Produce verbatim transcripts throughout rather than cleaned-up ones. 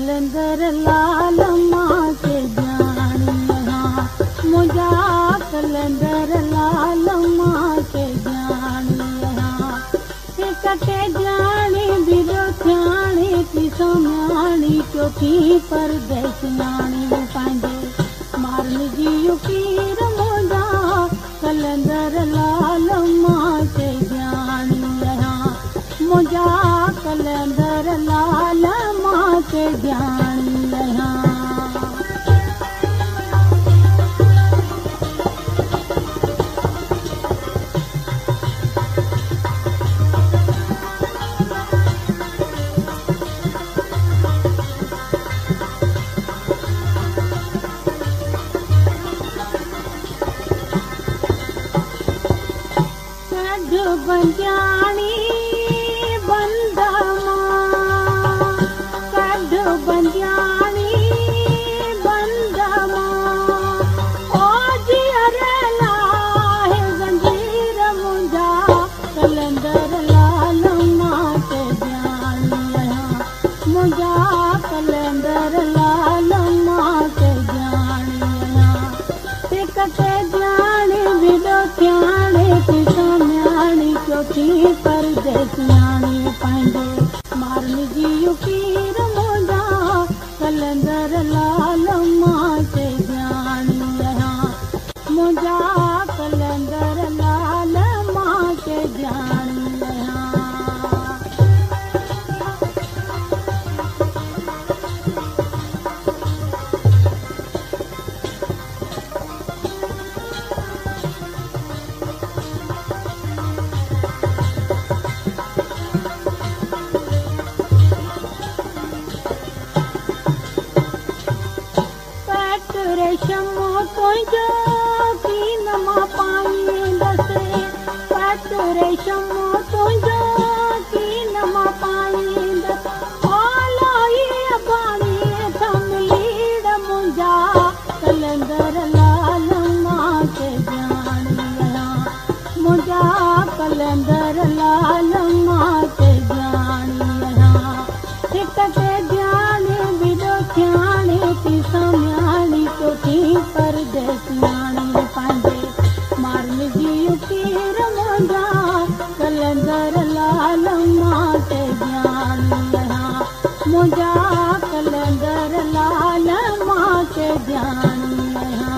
कलंदर लाल मां के जानिया मुझा कलंदर लाल मां के जानिया कटे जानी बिरो थियाणी तीसो म्याणी चौथी परदेसियाणी पंहिंजे मारन जी युकीर मुझा कलंदर लाल मां के जानिया मुझा कलंदर लाल मां के जानिया बंजानी बंद मां कढ बंजानी बंद मां ओ जियर लाहे गंजीर मुंहिंजा कलंदर लाल मां के जानिया मुंहिंजा कलंदर लाल मां के जानिया कटे जाने बिडो थियाणे चौथी परदेसियाणी पंहिंजे मारन जी युकीर मुझा कलंदर लाल मां के जानिया मुझा कलंदर लाल मां के जानिया रेशमो तुंहिंजो की नमा पाईंदसि पट रेशमो तुंहिंजो की नमा पाईंदसि ओलाई अबाणी थमलीड़ मुंहिंजा कलंदर लाल मां के जानिया मुंहिंजा कलंदर लाल मां के जानिया हिक ते ध्यानु बिडो थियाणे तीसो म्याणी चौथी परदेसियाणी पंहिंजे मारन जी युकीर मुंहिंजा कलंदर लाल मां के जानिया मुंहिंजा कलंदर लाल मां के जानिया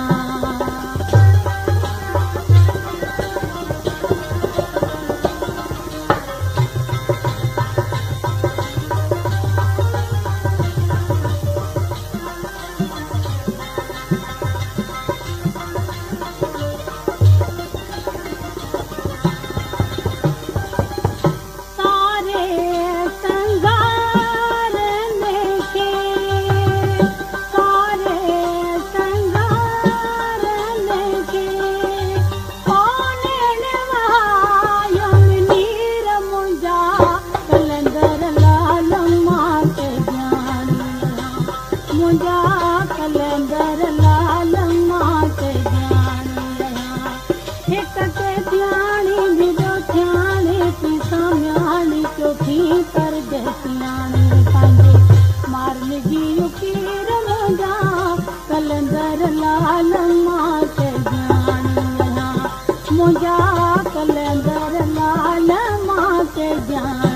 कलंदर लाल मां के जानिया हिक ते ध्यानी बिडो थियाणे तीसो म्याणी चौथी परदेसियाणी पंहिंजे मारन जी युकीर मुंहिंजा कलंदर लाल मां के जानिया मुंहिंजा कलंदर लाल मां के जानिया